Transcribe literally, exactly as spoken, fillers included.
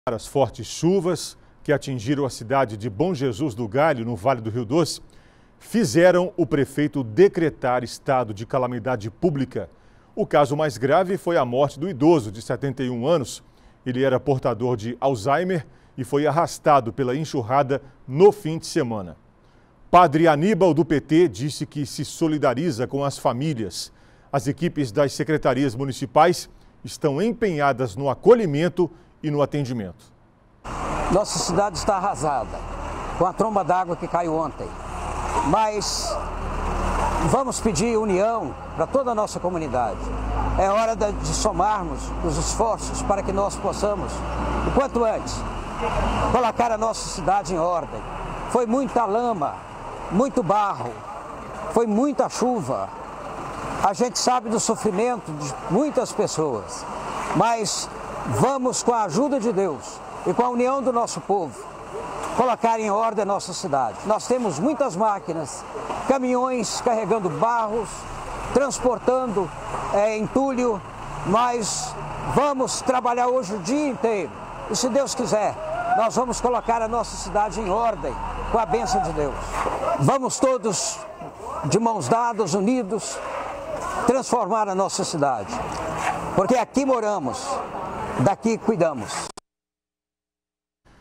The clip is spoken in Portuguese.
As fortes chuvas que atingiram a cidade de Bom Jesus do Galho, no Vale do Rio Doce, fizeram o prefeito decretar estado de calamidade pública. O caso mais grave foi a morte do idoso de setenta e um anos. Ele era portador de Alzheimer e foi arrastado pela enxurrada no fim de semana. Padre Aníbal, do P T, disse que se solidariza com as famílias. As equipes das secretarias municipais estão empenhadas no acolhimento e no atendimento. Nossa cidade está arrasada com a tromba d'água que caiu ontem, mas vamos pedir união para toda a nossa comunidade. É hora de somarmos os esforços para que nós possamos, o quanto antes, colocar a nossa cidade em ordem. Foi muita lama, muito barro, foi muita chuva. A gente sabe do sofrimento de muitas pessoas, mas vamos, com a ajuda de Deus e com a união do nosso povo, colocar em ordem a nossa cidade. Nós temos muitas máquinas, caminhões carregando barros, transportando é, entulho, mas vamos trabalhar hoje o dia inteiro. E se Deus quiser, nós vamos colocar a nossa cidade em ordem com a bênção de Deus. Vamos todos, de mãos dadas, unidos, transformar a nossa cidade. Porque aqui moramos, daqui cuidamos.